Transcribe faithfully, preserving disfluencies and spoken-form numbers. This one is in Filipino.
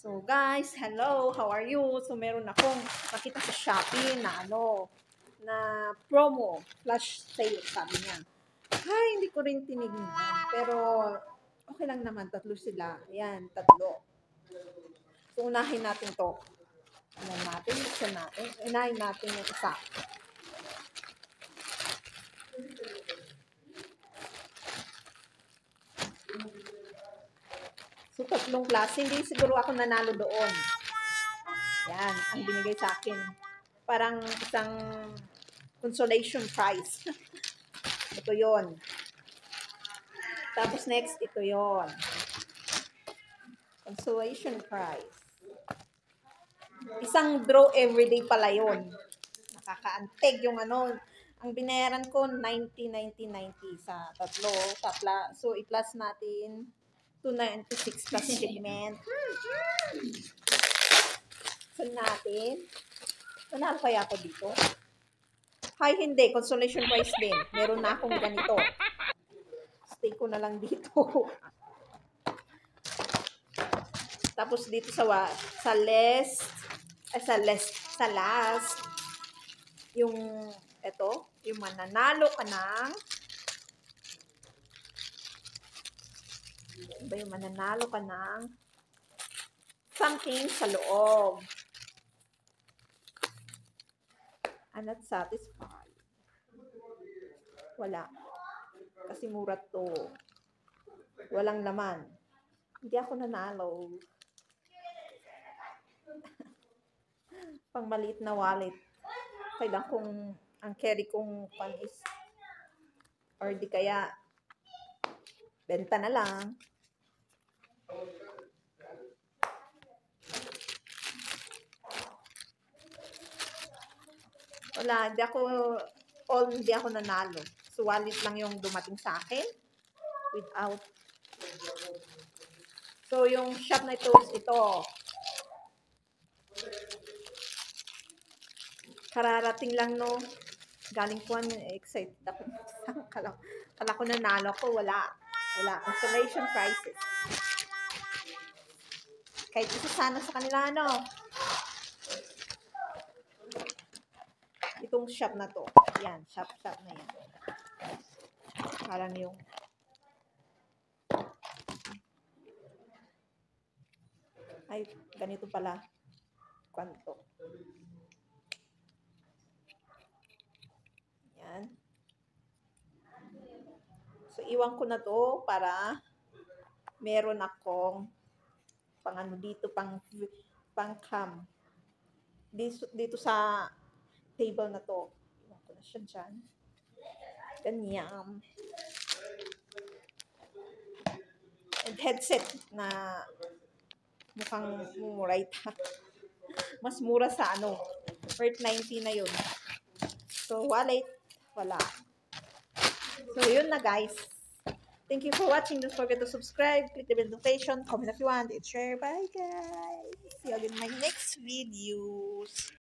So guys, hello, how are you? So meron akong nakita sa Shopee na ano, na promo, flash sale sabi niya. Ay, hindi ko rin tinignan. Pero okay lang naman, tatlo sila. Ayan, tatlo. So unahin natin to. Unahin natin, buksan natin. Unahin natin yung isa. So, tatlong klase. Hindi siguro ako nanalo doon. Yan, ang binigay sa akin. Parang isang consolation prize. Ito yon. Tapos next, ito yon. Consolation prize. Isang draw everyday pala yon. Nakakaanteg yung ano. Ang binayaran ko, ninety, ninety, ninety sa tatlo. Tapla. So, i-plus natin two ninety-six plus shipment. So, natin. Nanalo kaya ako dito? Hay, hindi. Consolation prize din. Meron na akong ganito. Stay ko na lang dito. Tapos dito sa sa list, ay sa list, sa last, yung, ito, yung mananalo ka ng, ba yung mananalo ka ng something sa loob. I'm not satisfied. Wala. Kasi mura to. Walang laman. Hindi ako nanalo. Pang maliit na wallet. Kailan kung ang carry kong pan is or di kaya benta na lang. Wala, hindi ako, all hindi ako nanalo. So, wallet lang yung dumating sa akin. Without. So, yung shop na ito is ito. Kararating lang, no? Galing ko, excited ako. Kala, kala ko nanalo ko, wala. Wala. Consolation prizes. Kahit isa sana sa kanila, no? Itong shop na to. Yan, shop, shop na yan. Parang yung ay, ganito pala. Kwanto. Yan. So, iwan ko na to para meron akong pang ano dito, pang pang cam. Dito, dito sa table na to. Iwan ko na siya dyan. Ganyan. And headset na mukhang mumuray ta. Mas mura sa ano. Worth ninety na yun. So, wallet. Wala. So, yun na guys. Thank you for watching. Don't forget to subscribe, click the bell notification, comment if you want, and share. Bye guys. See you again in my next videos.